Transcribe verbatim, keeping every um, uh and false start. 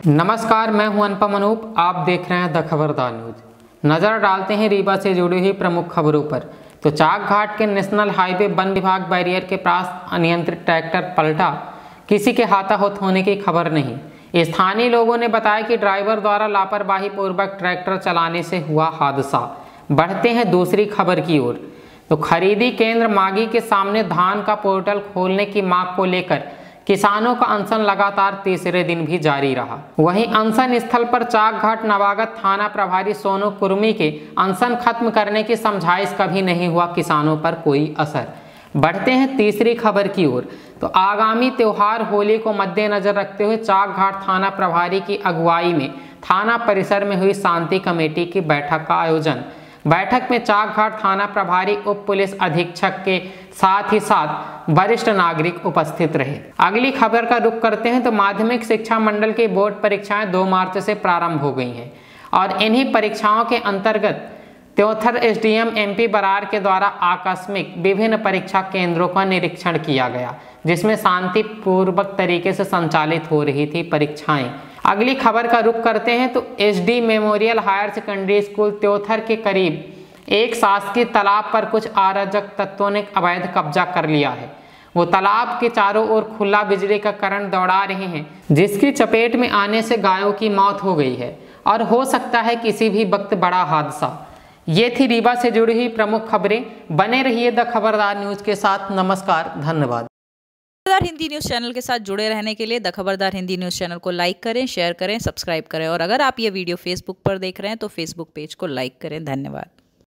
नमस्कार, मैं हूं अनुपम अनूप। आप देख रहे हैं द खबरदार न्यूज। नजर डालते हैं रीवा से जुड़ी हुई प्रमुख खबरों पर। तो चाक घाट के नेशनल हाईवे वन विभाग बैरियर के पास अनियंत्रित ट्रैक्टर पलटा, किसी के हाथाहाथ होने की खबर नहीं। स्थानीय लोगों ने बताया कि ड्राइवर द्वारा लापरवाही पूर्वक ट्रैक्टर चलाने से हुआ हादसा। बढ़ते हैं दूसरी खबर की ओर। तो खरीदी केंद्र मागी के सामने धान का पोर्टल खोलने की मांग को लेकर किसानों का अनशन लगातार तीसरे दिन भी जारी रहा। वहीं अनशन स्थल पर चाक घाट नवागत थाना प्रभारी सोनू कुर्मी के अनशन खत्म करने की समझाइश कभी नहीं हुआ किसानों पर कोई असर। बढ़ते हैं तीसरी खबर की ओर। तो आगामी त्योहार होली को मद्देनजर रखते हुए चाक घाट थाना प्रभारी की अगुवाई में थाना परिसर में हुई शांति कमेटी की बैठक का आयोजन। बैठक में चाक घाट थाना प्रभारी उप पुलिस अधीक्षक के साथ ही साथ वरिष्ठ नागरिक उपस्थित रहे। अगली खबर का रुख करते हैं। तो माध्यमिक शिक्षा मंडल की बोर्ड परीक्षाएं दो मार्च से प्रारंभ हो गई हैं और इन्हीं परीक्षाओं के अंतर्गत त्योथर एसडीएम एमपी बरार के द्वारा आकस्मिक विभिन्न परीक्षा केंद्रों का निरीक्षण किया गया, जिसमें शांतिपूर्वक तरीके से संचालित हो रही थी परीक्षाएं। अगली खबर का रुख करते हैं। तो SD memorial higher secondary school Tyothar के करीब एक शासकीय तालाब पर कुछ अराजक तत्वों ने अवैध कब्जा कर लिया है। वो तालाब के चारों ओर खुला बिजली का करंट दौड़ा रहे हैं, जिसकी चपेट में आने से गायों की मौत हो गई है और हो सकता है किसी भी वक्त बड़ा हादसा। ये थी रीवा से जुड़ी हुई प्रमुख खबरें। बने रहिए द खबरदार न्यूज के साथ। नमस्कार, धन्यवाद। खबरदार हिंदी न्यूज़ चैनल के साथ जुड़े रहने के लिए the Khabardar Hindi news channel को लाइक करें, शेयर करें, सब्सक्राइब करें और अगर आप ये वीडियो फेसबुक पर देख रहे हैं तो फेसबुक पेज को लाइक करें। धन्यवाद।